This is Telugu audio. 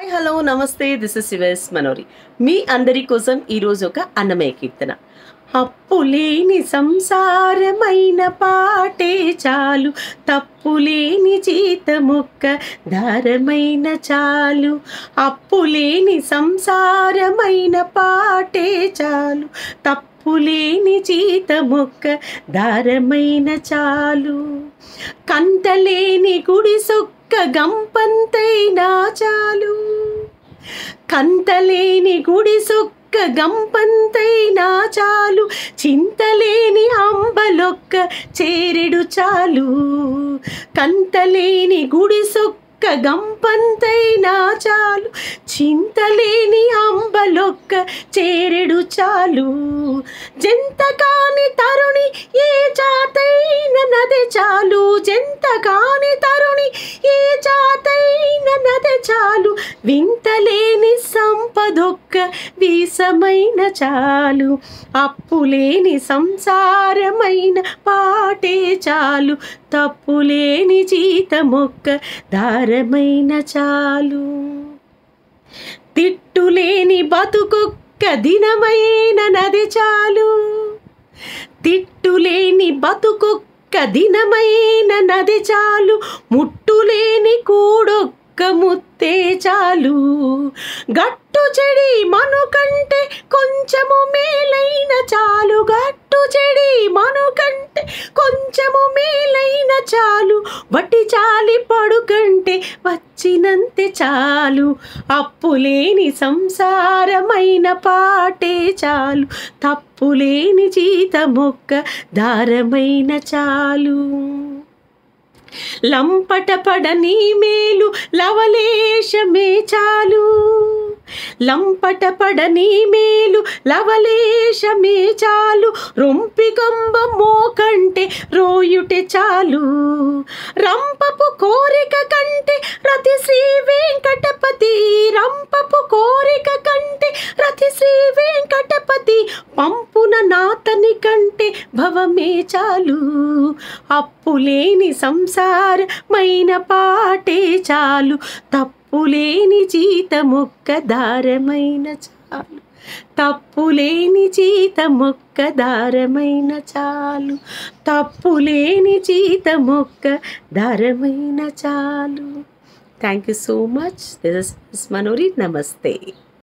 హలో నమస్తే దిస్ ఇస్ శివస్ మనోరి మీ అందరి కోసం ఈరోజు ఒక అన్నమయ్య కీర్తన. అప్పులేని సంసారమైన పాటే చాలు, తప్పులేని జీతమొక్క దారమైన చాలు. అప్పులేని సంసారమైన పాటే చాలు, తప్పులేని జీతమొక్క దారమైన చాలు. కంతలేని గుడిసొక్క గంపంతైనా చాలు, కంతలేని గుడిసొక్క గంపంతైనా చాలు. చింతలేని అంబలొక్క చేరెడు చాలు, కంతలేని గుడిసొక్క గంపంతైనా చాలు. చింతలేని అంబలొక్క చేరెడు చాలు. జంత కాని తరుణి ఏ జాతైన నది చాలు, జంత కాని తరుణి ఏ జాతైన నది చాలు. వింతలేని సంపదొక్క వీసమైన చాలు, అప్పులేని సంసారమైన పాటే చాలు, తప్పులేని జీతమొక్క దారమైన చాలు. తిట్టులేని బతుకొక్క దినమైన నది చాలు, తిట్టులేని బతుకొక్క దినమైన నది చాలు. ముట్టులేని కూడొక్క ముత్తే చాలు, గట్టు చెడి మనుకంటే కొంచెము మేలైన చాలు, గట్టు చెడి మనుకంటే కొంచెము మేలైన చాలు. వట్టి చాలి పడుకంటే వచ్చినంతే చాలు, అప్పులేని సంసారమైన పాటే చాలు, తప్పులేని జీతమొక్క దారమైన చాలు. లంపటపడని మేలు లవలేశమే చాలు, లంపటపడని మేలు లవలేశమే చాలు. రొంపికంబ మోకంటే రోయుటే చాలు, రంపపు కోరిక కంటే రతి శ్రీ వెంకటపతి, రంపపు కోరిక కంటే రతి శ్రీ వెంకటపతి. పంపున నాతని కంటే భవమే చాలు, అప్పులేని సంసారమైన పాటే చాలు, తప్పులేని జీతమొక్క దారమైన చాలు, తప్పులేని జీతమొక్క దారమైన చాలు, తప్పులేని జీతమొక్క దారమైన చాలు. Thank you so much. This is Manori. నమస్తే.